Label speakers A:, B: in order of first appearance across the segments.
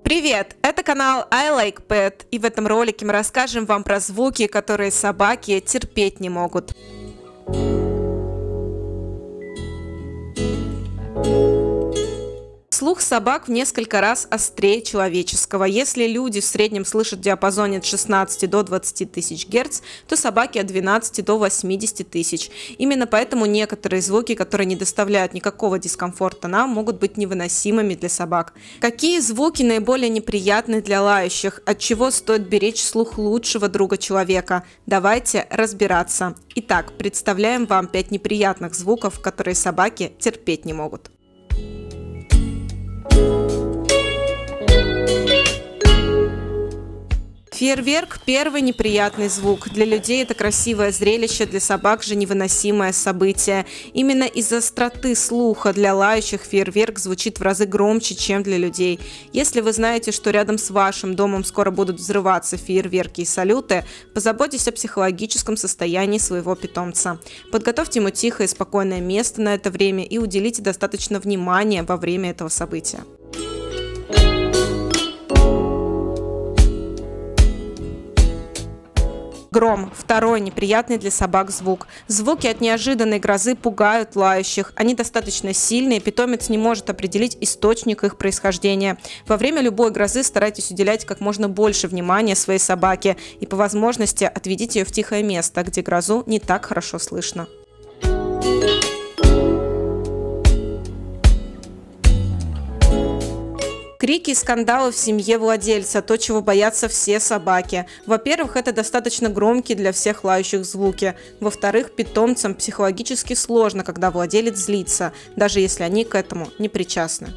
A: Привет! Это канал I Like Pet, и в этом ролике мы расскажем вам про звуки, которые собаки терпеть не могут. Слух собак в несколько раз острее человеческого. Если люди в среднем слышат в диапазоне от 16 до 20 тысяч Гц, то собаки от 12 до 80 тысяч. Именно поэтому некоторые звуки, которые не доставляют никакого дискомфорта нам, могут быть невыносимыми для собак. Какие звуки наиболее неприятны для лающих? От чего стоит беречь слух лучшего друга человека? Давайте разбираться. Итак, представляем вам 5 неприятных звуков, которые собаки терпеть не могут. Фейерверк – первый неприятный звук. Для людей это красивое зрелище, для собак же невыносимое событие. Именно из-за остроты слуха для лающих фейерверк звучит в разы громче, чем для людей. Если вы знаете, что рядом с вашим домом скоро будут взрываться фейерверки и салюты, позаботьтесь о психологическом состоянии своего питомца. Подготовьте ему тихое и спокойное место на это время и уделите достаточно внимания во время этого события. Гром – второй неприятный для собак звук. Звуки от неожиданной грозы пугают лающих. Они достаточно сильные, питомец не может определить источник их происхождения. Во время любой грозы старайтесь уделять как можно больше внимания своей собаке и по возможности отведите ее в тихое место, где грозу не так хорошо слышно. Крики и скандалы в семье владельца – то, чего боятся все собаки. Во-первых, это достаточно громкие для всех лающих звуки. Во-вторых, питомцам психологически сложно, когда владелец злится, даже если они к этому не причастны.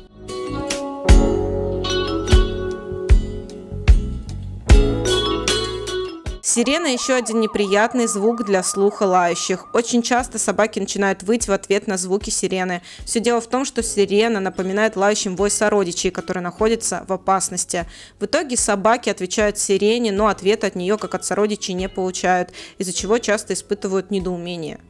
A: Сирена – еще один неприятный звук для слуха лающих. Очень часто собаки начинают выть в ответ на звуки сирены. Все дело в том, что сирена напоминает лающим вой сородичей, которые находятся в опасности. В итоге собаки отвечают сирене, но ответа от нее, как от сородичей, не получают, из-за чего часто испытывают недоумение.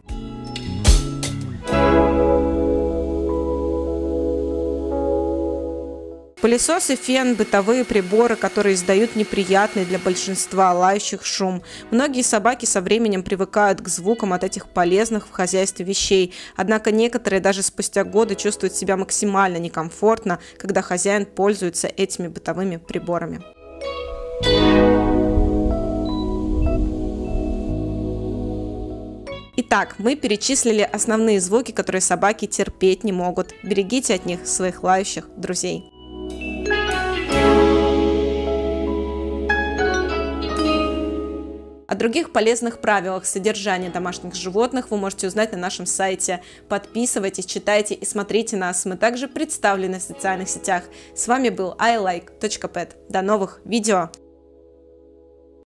A: Пылесосы, фен, бытовые приборы, которые издают неприятный для большинства лающих шум. Многие собаки со временем привыкают к звукам от этих полезных в хозяйстве вещей, однако некоторые даже спустя годы чувствуют себя максимально некомфортно, когда хозяин пользуется этими бытовыми приборами. Итак, мы перечислили основные звуки, которые собаки терпеть не могут. Берегите от них своих лающих друзей. О других полезных правилах содержания домашних животных вы можете узнать на нашем сайте. Подписывайтесь, читайте и смотрите нас. Мы также представлены в социальных сетях. С вами был ilike.pet. До новых видео!